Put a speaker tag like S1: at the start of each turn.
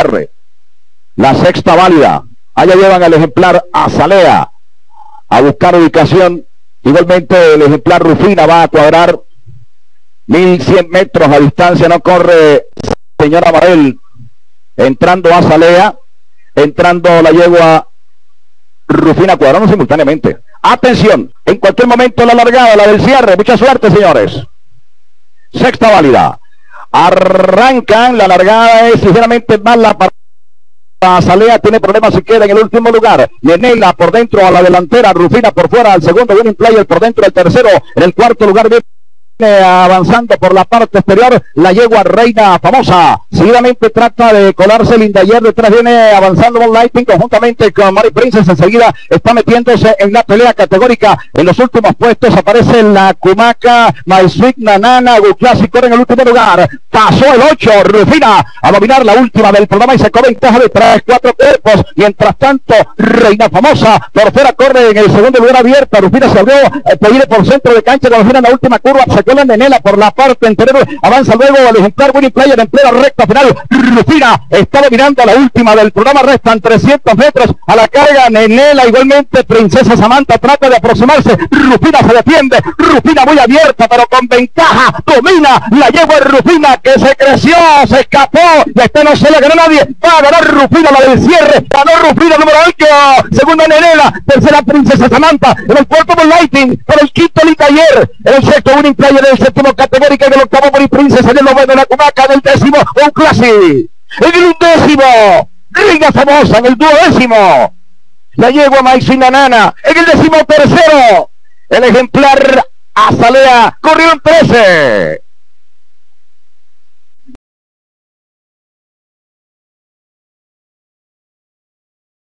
S1: La sexta válida. Allá llevan al ejemplar Azalea a buscar ubicación. Igualmente el ejemplar Rufina va a cuadrar 1100 metros a distancia. No corre señora Mabel. Entrando Azalea. Entrando la yegua Rufina, cuadrando simultáneamente. Atención, en cualquier momento la largada, la del cierre. Mucha suerte, señores. Sexta válida. Arrancan, la largada es ligeramente mala para Azalea, tiene problemas, se queda en el último lugar. Nenela por dentro a la delantera, Rufina por fuera al segundo, Winning Player por dentro al tercero, en el cuarto lugar viene avanzando por la parte exterior la yegua Reina Famosa. Seguidamente trata de colarse Lindayer, detrás viene avanzando Von Lighting conjuntamente con Mary Princess. Enseguida está metiéndose en la pelea categórica. En los últimos puestos aparece la Kumaca, My Sweet Nanana, Good Classic corre en el último lugar. Pasó el 8, Rufina a dominar la última del programa y sacó ventaja de 3-4 cuerpos. Mientras tanto, Reina Famosa por fuera corre en el segundo lugar abierta. Rufina se abrió, pedir por centro de cancha cuando gira en la última curva. Sacó la Nenela por la parte interior, avanza luego el ejemplar Winning Player en plena recta final. Rufina está dominando la última del programa, restan 300 metros a la carga. Nenela igualmente, Princesa Samantha trata de aproximarse, Rufina se defiende, Rufina muy abierta pero con ventaja, domina la yegua Rufina que se creció, se escapó, y no se le ganó nadie, va a ganar Rufina la del cierre, ganó Rufina número 8, segunda Nenela, tercera Princesa Samantha, en el cuarto Von Lighting, por el quinto Lindayer, en el sexto Winning Player, del séptimo categórica, del octavo Mary Princess, en el noveno la Kumaca, del décimo un Classic, en el undécimo Reina Famosa, en el duodécimo la yegua Maicina Nana, en el 13º el ejemplar Azalea, corrió en 13.